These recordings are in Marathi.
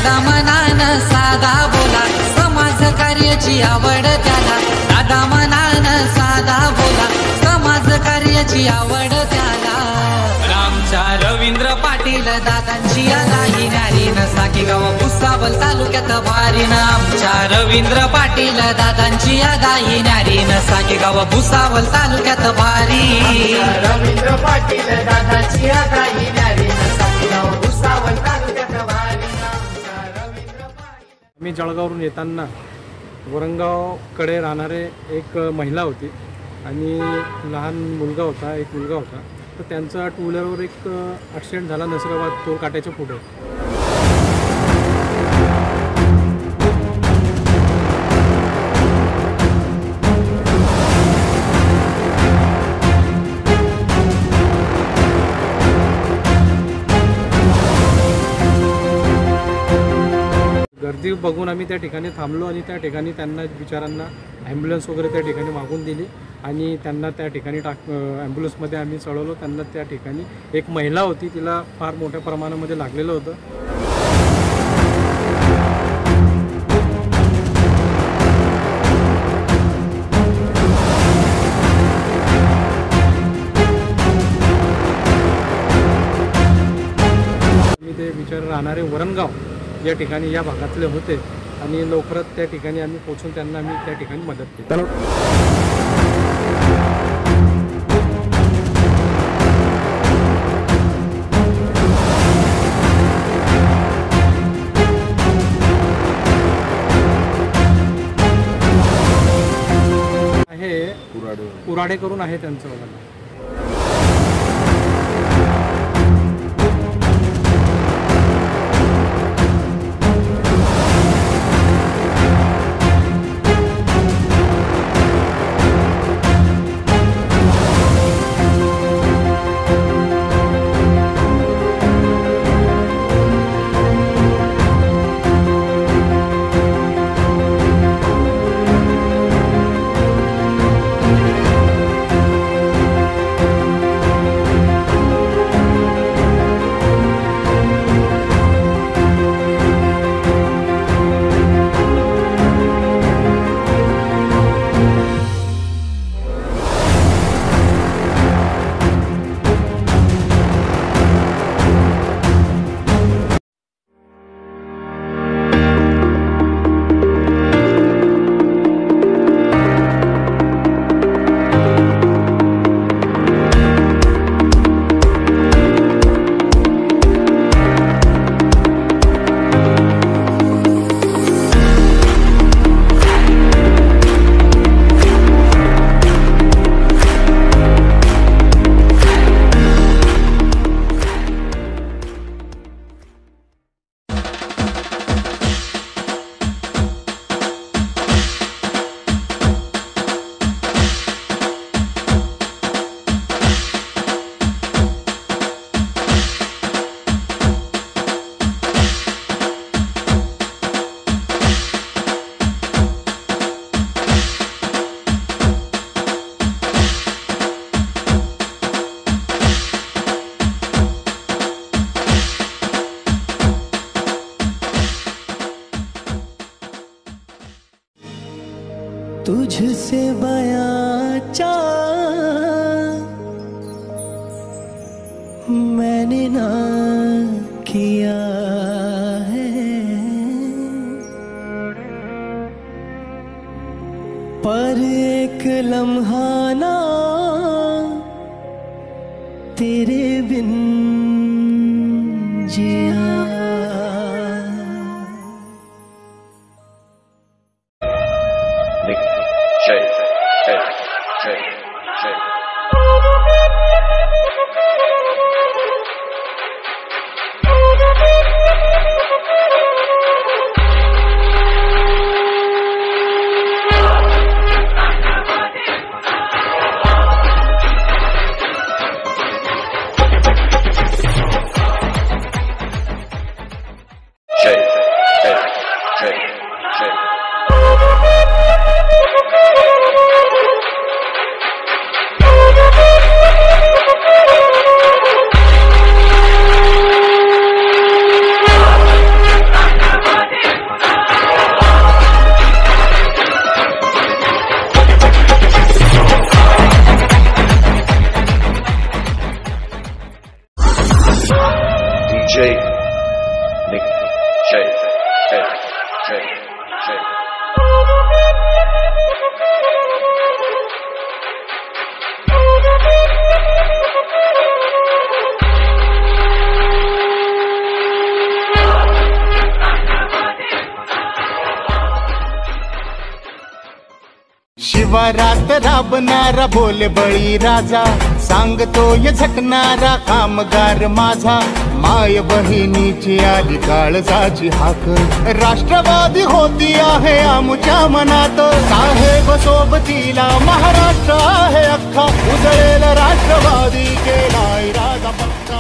दादा मनानं साधा बोला, समाज कार्याची आवड त्याला. दादा मनानं साधा बोला, समाज कार्याची आवड त्याला. आमच्या रवींद्र पाटील दादांची आदाही न्यारीन, साकीगाव भुसावळ तालुक्यात भारीन. आमच्या रवींद्र पाटील दादांची आदाही न्यारीन, साकीगाव भुसावळ तालुक्यात भारी. रवींद्र पाटील दादांची आदाही न्यारीन, साकीगाव भुसावळ तालुक्यात भारी. मी जळगाववरून येताना वरंगावकडे राहणारे एक महिला होती आणि लहान मुलगा होता, एक मुलगा होता. तर त्यांचा टू व्हीलरवर एक ॲक्सिडेंट झाला नसराबाद टोल काट्याच्या पुढे. गर्दी बघून आम्ही त्या ठिकाणी थांबलो आणि त्या ठिकाणी त्यांना बिचारांना ॲम्ब्युलन्स वगैरे त्या ठिकाणी मागून दिली आणि त्यांना त्या ठिकाणी ॲम्ब्युलन्समध्ये आम्ही चढवलो. त्यांना त्या ठिकाणी एक महिला होती, तिला फार मोठ्या प्रमाणामध्ये लागलेलं होतं. मी ते बिचारे राहणारे वरणगाव या ठिकाणी या भागातले होते आणि लवकरच त्या ठिकाणी आम्ही पोहोचून त्यांना आम्ही त्या ठिकाणी मदत केली. हे कुराडे करून आहे त्यांचं वगैरे. तुझसे बयां मैंने ना किया है, पर एक लम्हा ना तेरे बिन जिया. शिवारात राबणारा बोल बळी राजा, सांगतोय झटणारा कामगार माझा, माय बहिणीची आली काळजाची हाक, राष्ट्रवादी होती आहे आमच्या मनात, साहेब सोबतीला महाराष्ट्र आहे अख्खा, उजळेल राष्ट्रवादी केलाय राजा पक्का.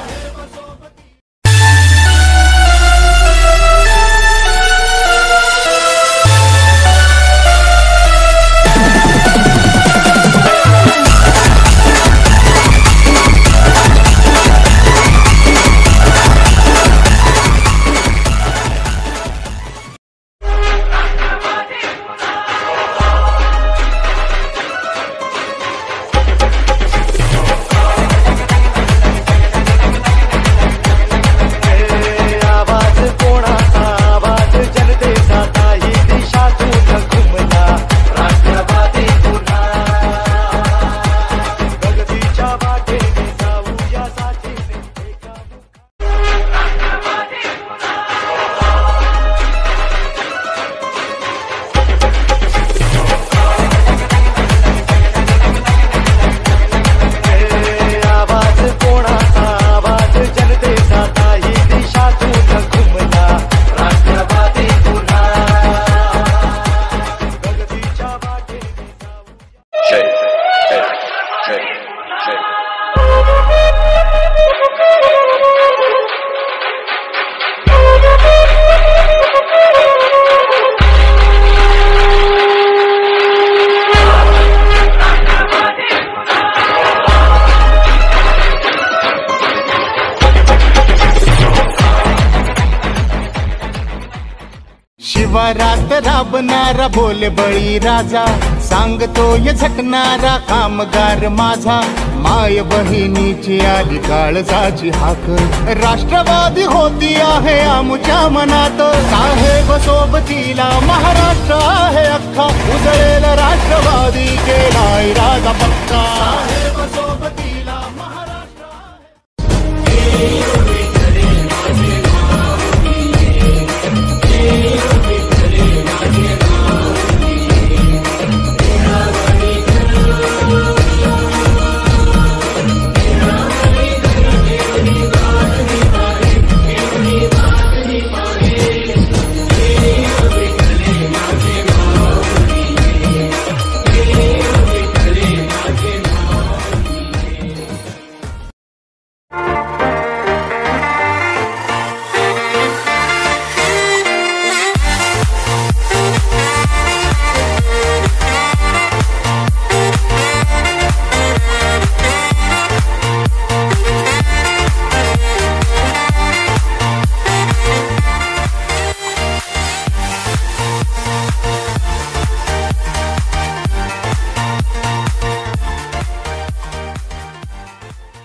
शिवारात राबणारा बोल बळी राजा, सांगतोय झटणारा कामगार माझा, माय बहिणीची आली काळजाची हाक, राष्ट्रवादी होती आहे आमच्या मनात, साहेब सोबतीला महाराष्ट्र आहे अख्खा, उजळेल राष्ट्रवादी केलाय राजा पक्का. साहेब सोबतीला Maharashtra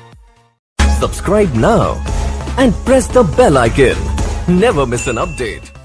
Subscribe now and press the bell icon. Never miss an update.